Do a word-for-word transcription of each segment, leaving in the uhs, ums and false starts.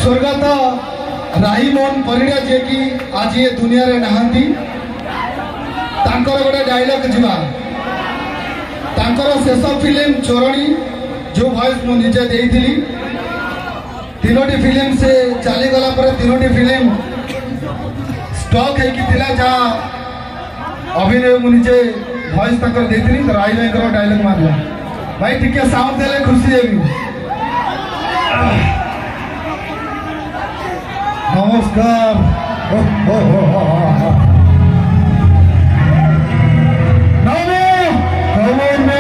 स्वर्गत राहीमोहन परिड़ा जे कि आज ये दुनिया रे नहांती तांकर गोटे डायलॉग जीवा तांकर शेष फिल्म चोरणी जो वॉइस मु निजे देइथिली तीनोटी फिल्म से चली गला पर तीनोटी फिल्म स्टॉक है कि तिला जा अभिनय मु निजे वॉइस तकर देइथिली तो राही भाई को डायलॉग मारला भाई टिके साउंड देले खुशी हेबी। नमस्कार नमो नमो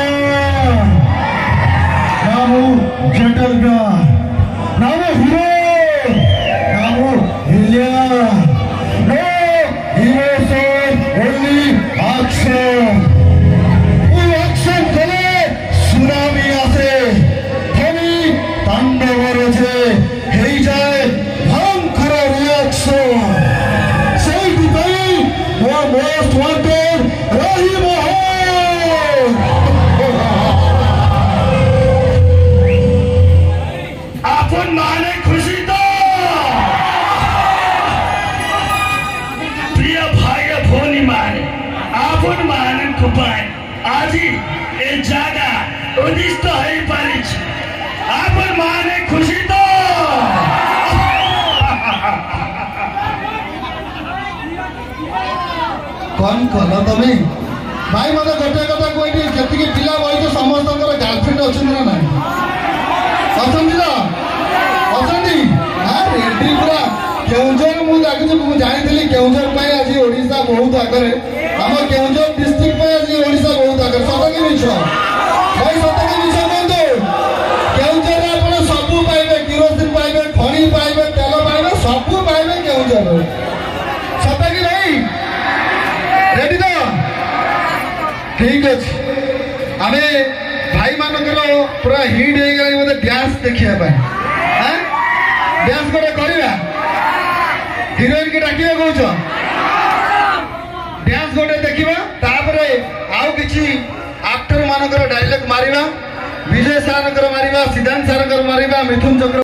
नमो जटलगा नमो हीरो नमो हिलिया नो हीरो से ओनली एक्शन वो एक्शन करे सुनामी आसे फनी तांडव रचे हेई जाए most wanted राहीमोहन आपन माने खुशी तो प्रिय भाई भोनी माने आपन माने कुपाई आज ए जागा उदिष्ट है परिच आपन माने खुशी तो कौन कल तमें भाई मत गोटे कथा कही जी पिला बही तो समस्त गर्लफ्रेंड अच्छा ना ना अच्छा रेडी पूरा केउझर मुझे जानी केउझर आज ओडिशा बहुत आगे आम केउझर डिस्ट्रिक्ट आज ओडिशा बहुत आगे सत कि मिछ भाई सत कि मिछ कहतु केउझर आप सबू पाइबे किरोसिन पाइबे खड़ी पाइबे तेल पाइबे सबू पाइबे केउझर सत कि भाई रेडी तो ठीक अच्छे आमे भाई मानकर पूरा हिट हो गला मत डांस देखा डांस गोटे करवा हिरोइन के डाक कौच डांस गोटे देखा आउ कि एक्टर मानकर डायलॉग मारिबा विजय सार मारिबा सिद्धांत सार मारिबा मिथुन चक्र